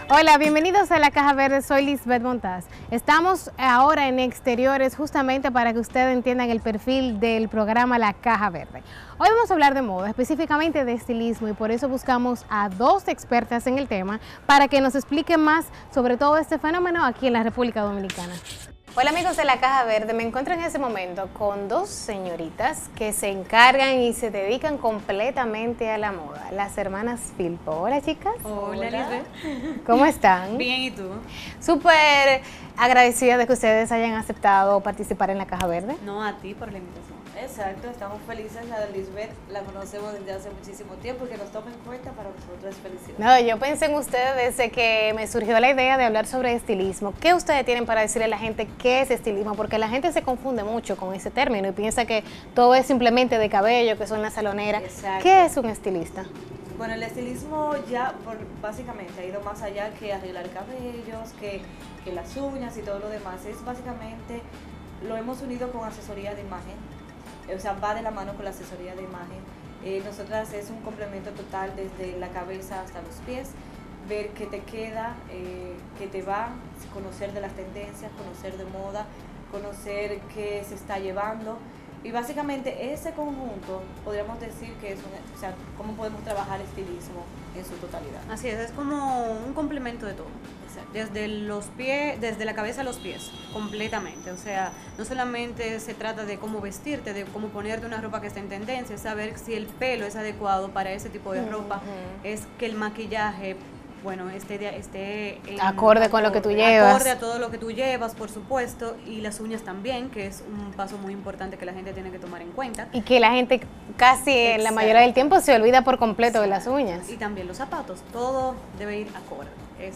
Hola, bienvenidos a La Caja Verde, soy Lisbeth Montaz. Estamos ahora en exteriores justamente para que ustedes entiendan el perfil del programa La Caja Verde. Hoy vamos a hablar de moda, específicamente de estilismo, y por eso buscamos a dos expertas en el tema para que nos expliquen más sobre todo este fenómeno aquí en la República Dominicana. Hola amigos de La Caja Verde, me encuentro en este momento con dos señoritas que se encargan y se dedican completamente a la moda, las hermanas Filpo. Hola chicas. Hola Lisbeth. ¿Cómo están? Bien, ¿y tú? Súper agradecida de que ustedes hayan aceptado participar en La Caja Verde. No, a ti por la invitación. Exacto, estamos felices. La de Lisbeth la conocemos desde hace muchísimo tiempo y que nos tome en cuenta para nosotros es felicidad. No, yo pensé en ustedes desde que me surgió la idea de hablar sobre estilismo. ¿Qué ustedes tienen para decirle a la gente qué es estilismo? Porque la gente se confunde mucho con ese término y piensa que todo es simplemente de cabello, que son las saloneras. Exacto. ¿Qué es un estilista? Bueno, el estilismo ya básicamente ha ido más allá que arreglar cabellos, que las uñas y todo lo demás. Es básicamente, lo hemos unido con asesoría de imagen. O sea, va de la mano con la asesoría de imagen. Nosotras es un complemento total desde la cabeza hasta los pies, ver qué te queda, qué te va, conocer de las tendencias, conocer de moda, conocer qué se está llevando. Y básicamente ese conjunto podríamos decir que es o sea, cómo podemos trabajar estilismo en su totalidad. Así es como un complemento de todo. Exacto. Desde los pies, desde la cabeza a los pies, completamente. O sea, no solamente se trata de cómo vestirte, de cómo ponerte una ropa que esté en tendencia, es saber si el pelo es adecuado para ese tipo de ropa, es que el maquillaje, bueno, esté acorde con lo que tú llevas. Acorde a todo lo que tú llevas, por supuesto, y las uñas también, que es un paso muy importante que la gente tiene que tomar en cuenta. Y que la gente casi en la mayoría del tiempo se olvida por completo de las uñas. Y también los zapatos, todo debe ir acorde.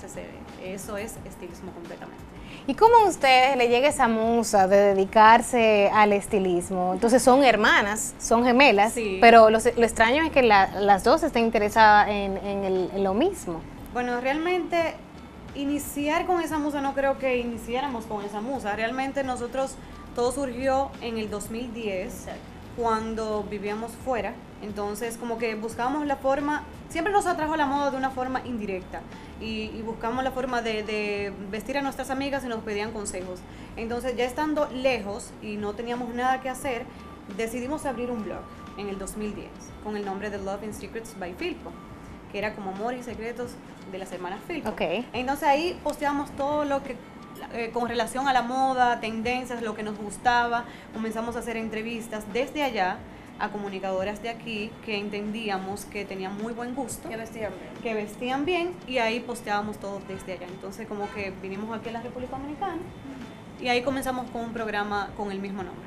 Eso es estilismo completamente. ¿Y cómo a ustedes le llega esa musa de dedicarse al estilismo? Entonces son hermanas, son gemelas, Sí. pero lo extraño es que las dos estén interesadas en lo mismo. Bueno, realmente iniciar con esa musa, no creo que iniciáramos con esa musa. Realmente nosotros, todo surgió en el 2010, Exacto. cuando vivíamos fuera. Entonces, como que buscábamos la forma, siempre nos atrajo la moda de una forma indirecta. Y buscamos la forma de vestir a nuestras amigas y nos pedían consejos. Entonces, ya estando lejos y no teníamos nada que hacer, decidimos abrir un blog en el 2010 con el nombre de Love and Secrets by Filpo, que era como amor y secretos de las hermanas Filpo. Okay. Entonces ahí posteamos todo lo que con relación a la moda, tendencias, lo que nos gustaba. Comenzamos a hacer entrevistas desde allá a comunicadoras de aquí que entendíamos que tenían muy buen gusto, Que vestían bien. y ahí posteábamos todo desde allá. Entonces como que vinimos aquí a la República Dominicana y ahí comenzamos con un programa con el mismo nombre.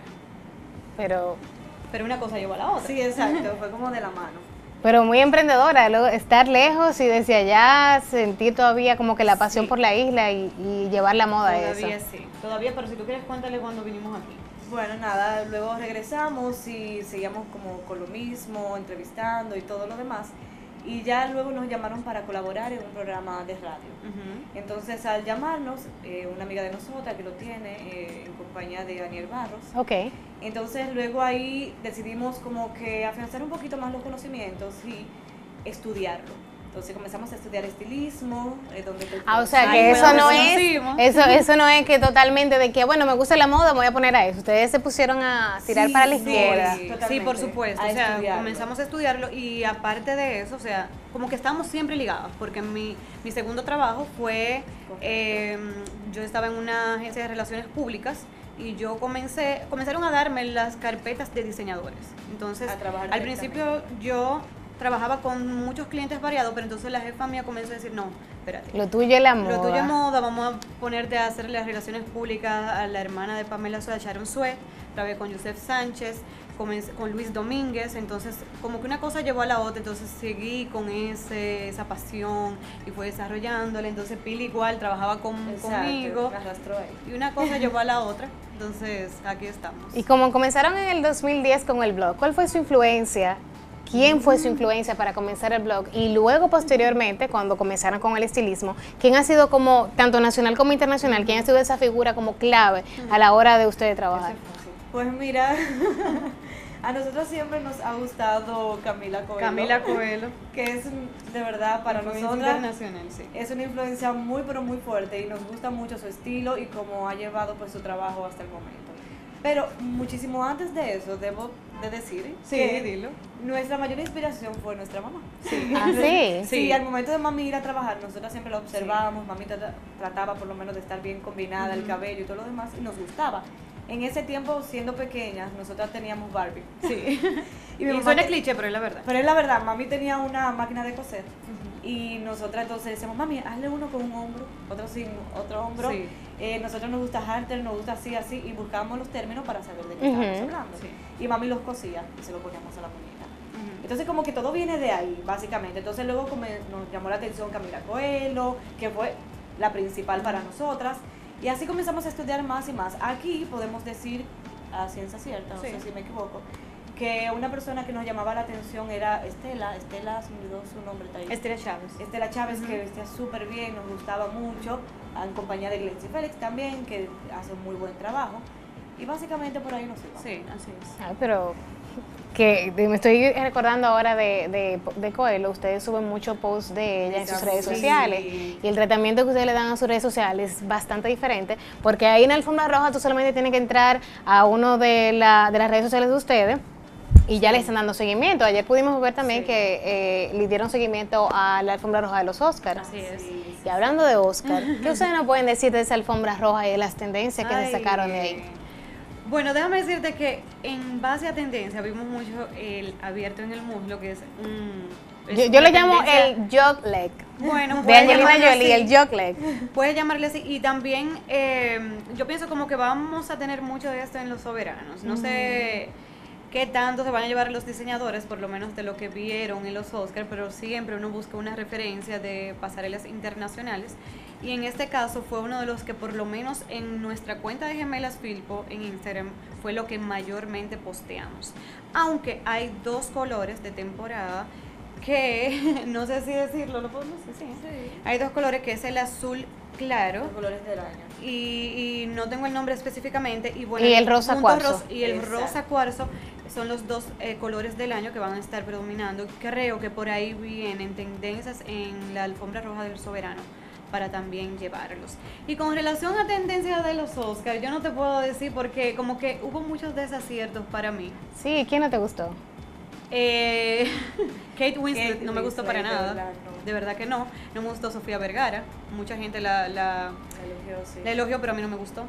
Pero Una cosa llevó a la otra. Sí, exacto, fue como de la mano. muy emprendedora, luego estar lejos y desde allá sentir todavía como que la pasión Sí. por la isla y llevar la moda a eso. Todavía sí, todavía, pero si tú quieres cuéntale cuando vinimos aquí. Bueno, nada, luego regresamos y seguíamos como con lo mismo, entrevistando y todo lo demás. Y ya luego nos llamaron para colaborar en un programa de radio. Entonces, al llamarnos, una amiga de nosotras que lo tiene, en compañía de Daniel Barros, Ok. entonces luego ahí decidimos como que afianzar un poquito más los conocimientos y estudiarlo. Entonces comenzamos a estudiar estilismo, donde O sea que Ahí eso fue no donde es, conocimos. eso no es que totalmente de que bueno me gusta la moda, me voy a poner a eso. Ustedes se pusieron a tirar Sí, para la sí, izquierda. sí. Sí, Totalmente, por supuesto. a O sea, estudiarlo. comenzamos a estudiarlo y aparte de eso, o sea, como que estamos siempre ligados, porque mi segundo trabajo fue, yo estaba en una agencia de relaciones públicas y yo comenzaron a darme las carpetas de diseñadores. Entonces, A trabajar al directamente. principio yo trabajaba con muchos clientes variados, pero entonces la jefa mía comenzó a decir, no, espérate. Lo tuyo es la moda. Lo tuyo es moda, vamos a ponerte a hacer las relaciones públicas a la hermana de Pamela Suárez, Sharon Sue, trabajé con Joseph Sánchez, con Luis Domínguez, entonces como que una cosa llevó a la otra, entonces seguí con esa pasión y fue desarrollándola, entonces Pili igual trabajaba conmigo Me arrastró ahí. y una cosa llevó a la otra, entonces aquí estamos. Y como comenzaron en el 2010 con el blog, ¿cuál fue su influencia? ¿Quién fue su influencia para comenzar el blog? Y luego, posteriormente, cuando comenzaron con el estilismo, ¿quién ha sido como, tanto nacional como internacional, quién ha sido esa figura como clave a la hora de ustedes trabajar? Pues mira, A nosotros siempre nos ha gustado Camila Coelho. Camila Coelho. Que es, de verdad, para Influencia nosotras, internacional, sí. es una influencia muy, pero muy fuerte y nos gusta mucho su estilo y cómo ha llevado pues su trabajo hasta el momento. Pero muchísimo antes de eso, debo de decir que dilo. nuestra mayor inspiración fue nuestra mamá. Sí. ¿Ah, sí? Sí, al momento de mami ir a trabajar, nosotros siempre la observábamos, mami trataba por lo menos de estar bien combinada, el cabello y todo lo demás, y nos gustaba. En ese tiempo, siendo pequeñas, nosotras teníamos Barbie. Sí. Y Y suena cliché, pero es la verdad. Pero es la verdad, mami tenía una máquina de coser y nosotras entonces decíamos, mami, hazle uno con un hombro, otro sin otro hombro. Sí. Nosotros nos gusta halter, nos gusta así, así, y buscábamos los términos para saber de qué estábamos hablando. Sí. Y mami los cosía y se lo poníamos a la muñeca. Entonces como que todo viene de ahí, básicamente. Entonces luego nos llamó la atención Camila Coelho, que fue la principal para nosotras. Y así comenzamos a estudiar más y más. Aquí podemos decir, a ciencia cierta, no sé si me equivoco, que una persona que nos llamaba la atención era Estela, se me olvidó su nombre. Estela Chávez. Estela Chávez, que vestía súper bien, nos gustaba mucho, en compañía de Glency Félix también, que hace un muy buen trabajo. Y básicamente por ahí nos íbamos. Sí, así es. Ay, pero que me estoy recordando ahora de Coelho, ustedes suben muchos posts de ella en sus redes sociales y el tratamiento que ustedes le dan a sus redes sociales es bastante diferente, porque ahí en Alfombra Roja tú solamente tienes que entrar a uno de las redes sociales de ustedes y ya le están dando seguimiento. Ayer pudimos ver también que le dieron seguimiento a la Alfombra Roja de los Oscars. Así es. Y hablando de Oscar, ¿qué ustedes nos pueden decir de esa Alfombra Roja y de las tendencias que se sacaron de ahí? Bueno, déjame decirte que en base a tendencia vimos mucho el abierto en el muslo, que es un... Yo le llamo el jog leg. Bueno, de Angelina Jolie, el jog leg. Puedes llamarle así. Y también yo pienso como que vamos a tener mucho de esto en los soberanos. No sé qué tanto se van a llevar los diseñadores, por lo menos de lo que vieron en los Oscars, pero siempre uno busca una referencia de pasarelas internacionales. Y en este caso fue uno de los que por lo menos en nuestra cuenta de Gemelas Filpo en Instagram fue lo que mayormente posteamos. Aunque hay dos colores de temporada que, no sé si decirlo, ¿lo podemos decir? Sí. Hay dos colores que es el azul claro. Los colores del año. Y no tengo el nombre específicamente. Y, bueno, y el rosa cuarzo. Y el rosa cuarzo son los dos colores del año que van a estar predominando. Creo que por ahí vienen tendencias en la Alfombra Roja del Soberano para también llevarlos. Y con relación a tendencias de los Oscars, yo no te puedo decir porque como que hubo muchos desaciertos para mí. Sí, ¿quién no te gustó? Kate Winslet no me gustó para nada. De verdad que no. No me gustó Sofía Vergara. Mucha gente la elogió, pero a mí no me gustó.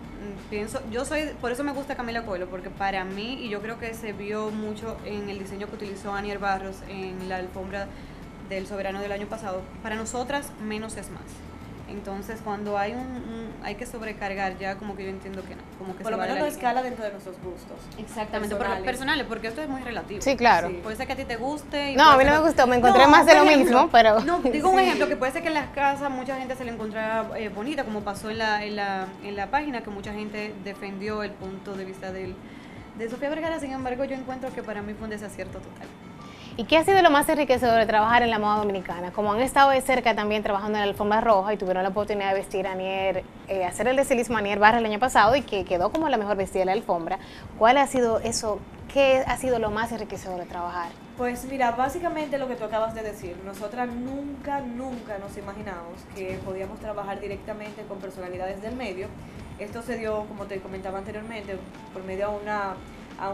Por eso me gusta Camila Coelho, porque para mí, y yo creo que se vio mucho en el diseño que utilizó Anier Barros en la alfombra del Soberano del año pasado, para nosotras menos es más. Entonces, cuando hay hay que sobrecargar, ya como que yo entiendo que no. Como que por lo menos no escala dentro de nuestros gustos. Exactamente, personales, porque esto es muy relativo. Sí, claro. Sí. Puede ser que a ti te guste. No, a mí no me gustó, me encontré más de lo mismo, pero... No, digo un ejemplo, que puede ser que en las casas mucha gente se le encontrara bonita, como pasó en la página, que mucha gente defendió el punto de vista de Sofía Vergara. Sin embargo, yo encuentro que para mí fue un desacierto total. ¿Y qué ha sido lo más enriquecedor de trabajar en la moda dominicana? Como han estado de cerca también trabajando en la Alfombra Roja y tuvieron la oportunidad de vestir a Anier, hacer el estilismo a Anier Barra el año pasado y que quedó como la mejor vestida de la alfombra, ¿cuál ha sido eso? ¿Qué ha sido lo más enriquecedor de trabajar? Pues mira, básicamente lo que tú acabas de decir, nosotras nunca nos imaginamos que podíamos trabajar directamente con personalidades del medio. Esto se dio, como te comentaba anteriormente, por medio a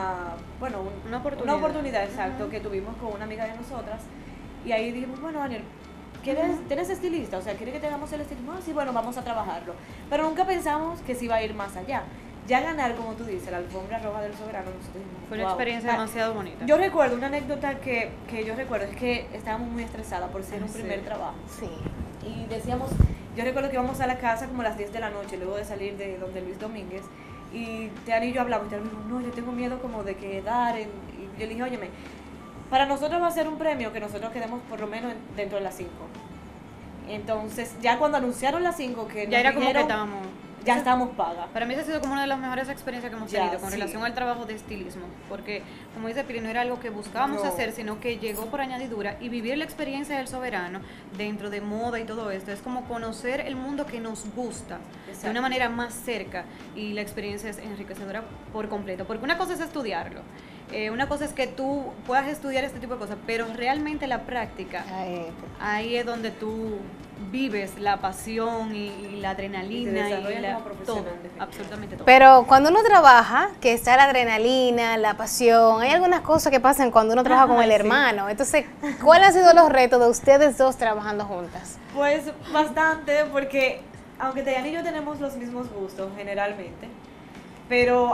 una oportunidad, exacto, que tuvimos con una amiga de nosotras, y ahí dijimos, bueno, Anier, ¿tienes estilista? O sea, ¿quieres que te hagamos el estilismo? Sí, bueno, vamos a trabajarlo. Pero nunca pensamos que se iba a ir más allá. Ya ganar, como tú dices, la Alfombra Roja del Soberano, nosotros dijimos, fue una experiencia demasiado bonita. Yo recuerdo, una anécdota que yo recuerdo, es que estábamos muy estresadas por ser un primer trabajo. Sí. Y decíamos, yo recuerdo que íbamos a la casa como a las 10 de la noche, luego de salir de donde Luis Domínguez, y Teani y yo hablamos, y Teani me dijo, no, yo tengo miedo como de quedar, y yo le dije, óyeme, para nosotros va a ser un premio que nosotros quedemos por lo menos dentro de las 5. Entonces, ya cuando anunciaron las 5, que ya era como que estábamos... Ya estamos pagas. Para mí esa ha sido como una de las mejores experiencias que hemos tenido con relación al trabajo de estilismo, porque como dice Pili, no era algo que buscábamos hacer, sino que llegó por añadidura, y vivir la experiencia del Soberano dentro de moda y todo esto es como conocer el mundo que nos gusta de una manera más cerca, y la experiencia es enriquecedora por completo, porque una cosa es estudiarlo Una cosa es que tú puedas estudiar este tipo de cosas, pero realmente la práctica, ahí es donde tú vives la pasión y la adrenalina todo, absolutamente todo. Pero cuando uno trabaja, que está la adrenalina, la pasión, hay algunas cosas que pasan cuando uno trabaja con el hermano. Entonces, ¿cuáles han sido los retos de ustedes dos trabajando juntas? Pues bastante, porque aunque Tayana y yo tenemos los mismos gustos generalmente, pero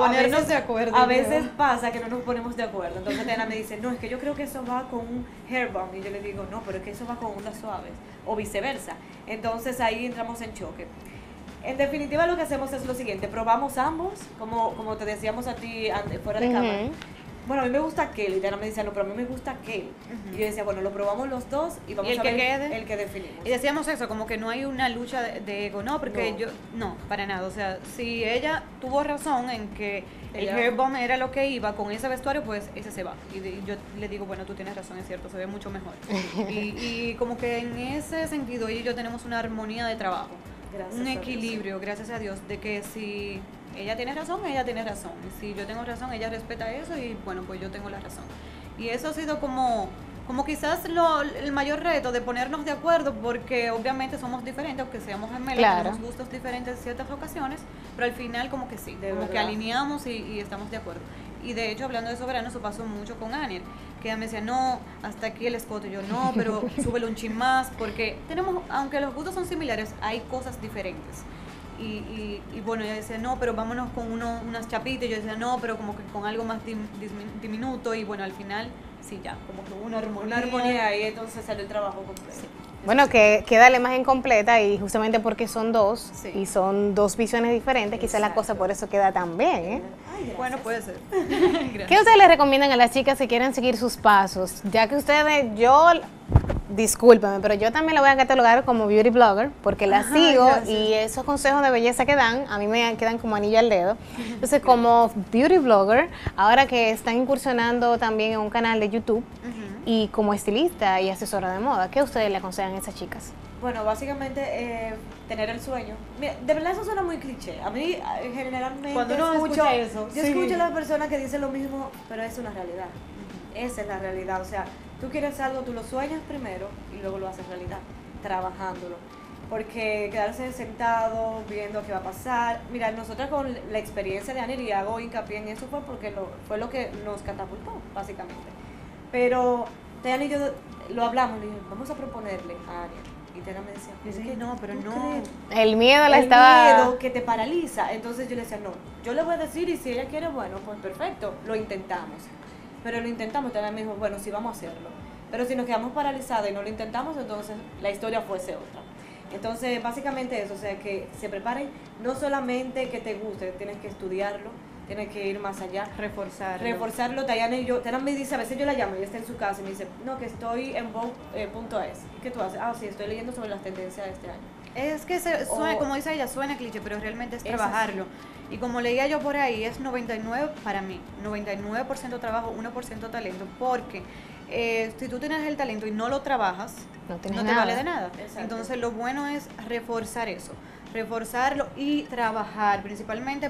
a veces pasa que no nos ponemos de acuerdo. Entonces Tayana me dice, no, es que yo creo que eso va con un hair balm. Y yo le digo, no, pero es que eso va con ondas suaves. O viceversa. Entonces ahí entramos en choque. En definitiva lo que hacemos es lo siguiente, probamos ambos, como te decíamos a ti fuera de cámara. Bueno, a mí me gusta aquel, y Tayana me decía, no, pero a mí me gusta aquel. Y yo decía, bueno, lo probamos los dos y vamos a ver el que definimos. Y decíamos eso, como que no hay una lucha de ego, no, porque no, para nada. O sea, si ella tuvo razón en que el hair balm era lo que iba con ese vestuario, pues ese se va. Y yo le digo, bueno, tú tienes razón, es cierto, se ve mucho mejor. y como que en ese sentido, ella y yo tenemos una armonía de trabajo. Un equilibrio, gracias a Dios, de que si ella tiene razón, ella tiene razón. Y si yo tengo razón, ella respeta eso y bueno, pues yo tengo la razón. Y eso ha sido como quizás el mayor reto de ponernos de acuerdo, porque obviamente somos diferentes, aunque seamos gemelas, tenemos gustos diferentes en ciertas ocasiones, pero al final como que sí, que alineamos y estamos de acuerdo. Y de hecho, hablando de soberano, eso pasó mucho con Aniel, que ella me decía, no, hasta aquí el escote, yo no, pero súbelo un chin más, porque tenemos, aunque los gustos son similares, hay cosas diferentes. Y bueno, ella decía, no, pero vámonos con unas chapitas, y yo decía, no, pero como que con algo más diminuto, y bueno, al final, sí, ya, como que una armonía y entonces sale el trabajo completo. Sí. Bueno, que queda la imagen completa y justamente porque son dos y son dos visiones diferentes, quizás la cosa por eso queda tan bien, ¿eh? Ay, bueno, puede ser. ¿Qué ustedes le recomiendan a las chicas si quieren seguir sus pasos? Ya que ustedes, discúlpame, pero yo también la voy a catalogar como beauty blogger porque la sigo y esos consejos de belleza que dan, a mí me quedan como anillo al dedo. Entonces, como beauty blogger, ahora que están incursionando también en un canal de YouTube y como estilista y asesora de moda, ¿qué ustedes le aconsejan a esas chicas? Bueno, básicamente tener el sueño. Mira, de verdad eso suena muy cliché. A mí generalmente cuando uno escucha eso, yo escucho a las personas que dicen lo mismo, pero es una realidad. Esa es la realidad. O sea, tú quieres algo, tú lo sueñas primero y luego lo haces realidad, trabajándolo. Porque quedarse sentado viendo qué va a pasar. Mira, nosotras con la experiencia de Aniel, y hago hincapié en eso, fue lo que nos catapultó, básicamente. Pero Tayana y yo lo hablamos, le dije, vamos a proponerle a Aniel. Y Tayana me decía, es que no, pero no. El miedo el miedo que te paraliza. Entonces yo le decía, no, yo le voy a decir y si ella quiere, bueno, pues perfecto, lo intentamos. Pero lo intentamos, Tayana me dijo, bueno, sí, vamos a hacerlo. Pero si nos quedamos paralizadas y no lo intentamos, entonces la historia fuese otra. Entonces, básicamente eso, o sea, que se preparen, no solamente que te guste, tienes que estudiarlo, tienes que ir más allá. Reforzarlo. Tayana y yo, Tayana me dice, a veces yo la llamo, ella está en su casa y me dice, no, que estoy en Vogue.es. ¿Qué tú haces? Ah, sí, estoy leyendo sobre las tendencias de este año. Es que suena, como dice ella, suena cliché, pero realmente es trabajarlo. Y como leía yo por ahí, es 99 para mí, 99% trabajo, 1% talento, porque si tú tienes el talento y no lo trabajas, no te vale de nada. Exacto. Entonces lo bueno es reforzar eso, reforzarlo y trabajar, principalmente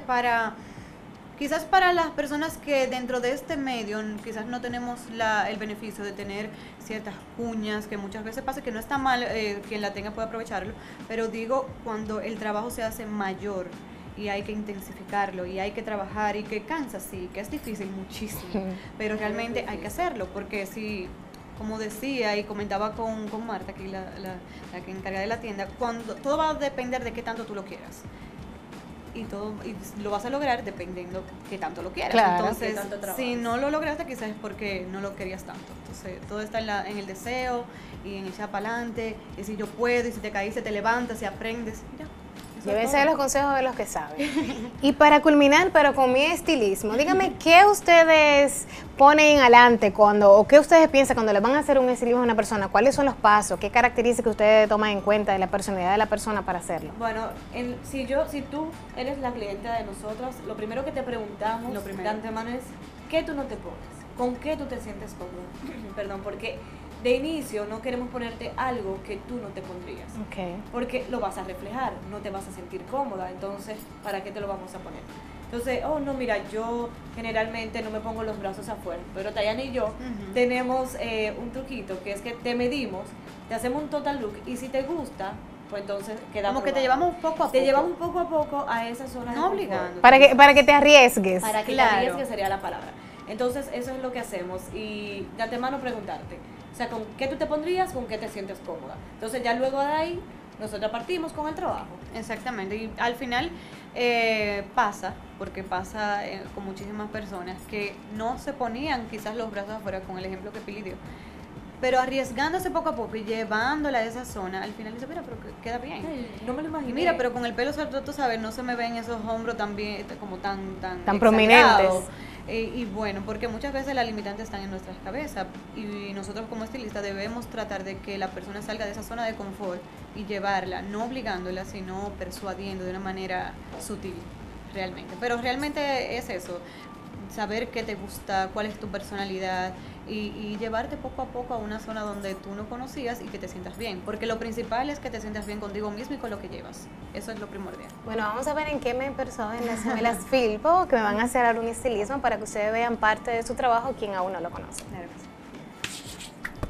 quizás para las personas que dentro de este medio quizás no tenemos el beneficio de tener ciertas cuñas, que muchas veces pasa, que no está mal, quien la tenga puede aprovecharlo, pero digo, cuando el trabajo se hace mayor y hay que intensificarlo y hay que trabajar y que cansa, sí, que es difícil muchísimo, pero realmente hay que hacerlo, porque si, como decía y comentaba con Marta, aquí la que encarga de la tienda, todo va a depender de qué tanto tú lo quieras. Y lo vas a lograr dependiendo qué tanto lo quieras. Claro. Entonces, si no lo lograste, quizás es porque no lo querías tanto. Entonces, todo está en el deseo y en echar para adelante. Y si yo puedo, y si te caíste, te levantas y aprendes. Mira, llévense los consejos de los que saben. Y para culminar, pero con mi estilismo, dígame, ¿qué ustedes ponen adelante o qué ustedes piensan cuando le van a hacer un estilismo a una persona? ¿Cuáles son los pasos? ¿Qué características ustedes toman en cuenta de la personalidad de la persona para hacerlo? Bueno, si tú eres la clienta de nosotros, lo primero que te preguntamos de antemano es, ¿qué tú no te pones? ¿Con qué tú te sientes cómoda? Perdón, porque de inicio no queremos ponerte algo que tú no te pondrías, porque lo vas a reflejar, no te vas a sentir cómoda, entonces ¿para qué te lo vamos a poner? Entonces, oh no, mira, yo generalmente no me pongo los brazos afuera, pero Tayana y yo tenemos un truquito, que es que te medimos, te hacemos un total look, y si te gusta, pues entonces queda Como que te aprobado. llevamos poco a poco. Te llevamos poco a poco a esa zona de No confort. obligando. Para que te arriesgues. Para que Claro. te arriesgues sería la palabra. Entonces, eso es lo que hacemos. Y de antemano preguntarte, o sea, ¿con qué tú te pondrías? ¿Con qué te sientes cómoda? Entonces, ya luego de ahí, nosotros partimos con el trabajo. Exactamente, y al final pasa, porque pasa con muchísimas personas que no se ponían quizás los brazos afuera, con el ejemplo que Pili dio, pero arriesgándose poco a poco y llevándola a esa zona, al final dice, mira, pero queda bien. No me lo Y imaginé. mira, pero con el pelo suelto, tú sabes, no se me ven esos hombros tan bien, como tan Tan prominentes. exagerados. Y bueno, porque muchas veces las limitantes están en nuestras cabezas y nosotros como estilistas debemos tratar de que la persona salga de esa zona de confort y llevarla, no obligándola, sino persuadiendo de una manera sutil, realmente. Pero realmente es eso, saber qué te gusta, cuál es tu personalidad y llevarte poco a poco a una zona donde tú no conocías y que te sientas bien. Porque lo principal es que te sientas bien contigo mismo y con lo que llevas. Eso es lo primordial. Bueno, vamos a ver en qué me perseo en las gemelas Filpo, que me van a hacer ahora un estilismo para que ustedes vean parte de su trabajo, quien aún no lo conoce. Claro que sí.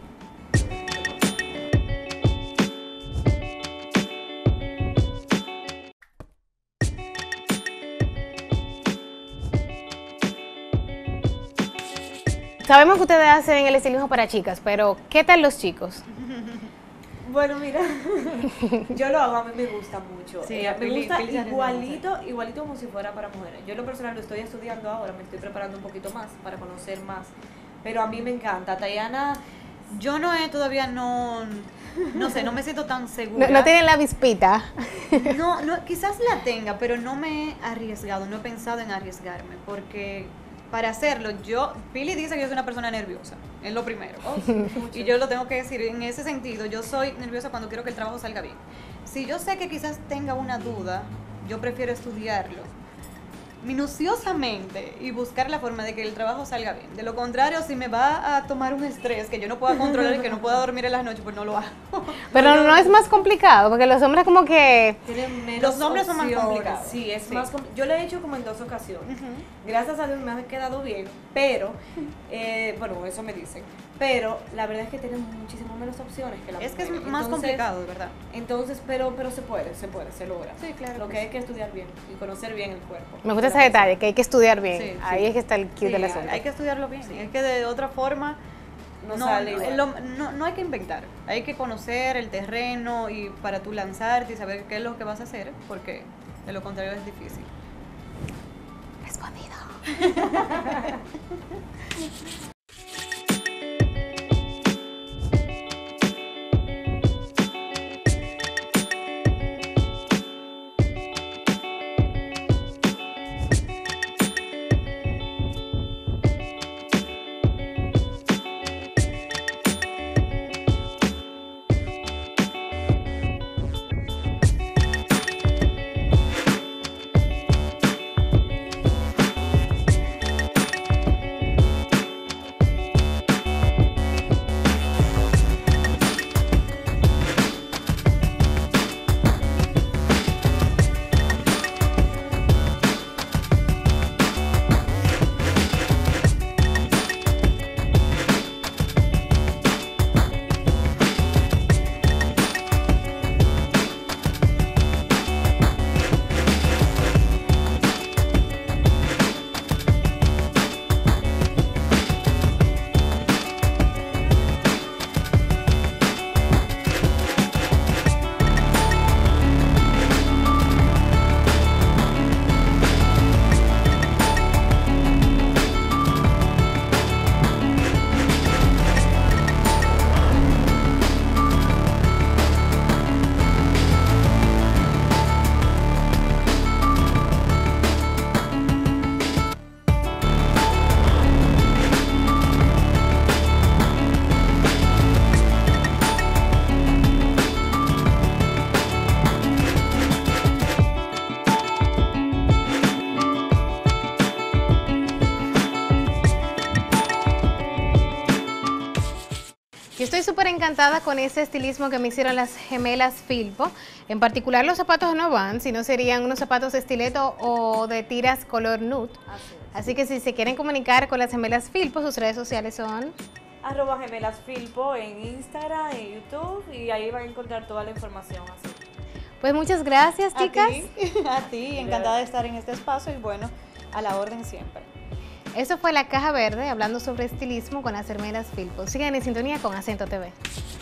Sabemos que ustedes hacen el estilismo para chicas, pero ¿qué tal los chicos? Bueno, mira, yo lo hago, a mí me gusta mucho. Sí, Me Pili- gusta Pili se igualito como si fuera para mujeres. Yo en lo personal lo estoy estudiando ahora, me estoy preparando un poquito más para conocer más. Pero a mí me encanta. Tayana, Yo todavía no sé, no me siento tan segura. No tienen la vispita. No, quizás la tenga, pero no me he arriesgado, no he pensado en arriesgarme, porque para hacerlo, Pili dice que yo soy una persona nerviosa, es lo primero. Y yo lo tengo que decir, en ese sentido, yo soy nerviosa cuando quiero que el trabajo salga bien. Si yo sé que quizás tenga una duda, yo prefiero estudiarlo minuciosamente y buscar la forma de que el trabajo salga bien. De lo contrario, si me va a tomar un estrés que yo no pueda controlar y que no pueda dormir en las noches, pues no lo hago. Pero no es más complicado, porque los hombres como que... tienen menos Los hombres son más opciones. complicados. Sí, es Sí. más yo lo he hecho como en 2 ocasiones. Gracias a Dios me ha quedado bien, pero, bueno, eso me dicen. Pero la verdad es que tienen muchísimo menos opciones que la Es que es mujer. más Entonces, complicado, de verdad. Entonces, pero se puede, se logra. Sí, claro Lo que que sí. hay que estudiar bien y conocer bien el cuerpo. Me gusta ese detalle, que hay que estudiar bien. Sí, Ahí sí. es que está el cute Sí, del asunto. hay que estudiarlo bien. Es que de otra forma No sale igual. no hay que inventar. Hay que conocer el terreno y para tú lanzarte y saber qué es lo que vas a hacer, porque de lo contrario es difícil. Respondido. Yo estoy súper encantada con ese estilismo que me hicieron las gemelas Filpo. En particular los zapatos no van, sino serían unos zapatos de estileto o de tiras color nude. Así que si se quieren comunicar con las gemelas Filpo, sus redes sociales son... @gemelasfilpo en Instagram, en YouTube, y ahí van a encontrar toda la información. Así. Pues muchas gracias, chicas. A ti, encantada de estar en este espacio y bueno, a la orden siempre. Eso fue La Caja Verde, hablando sobre estilismo con las gemelas Filpo. Sigan en sintonía con Acento TV.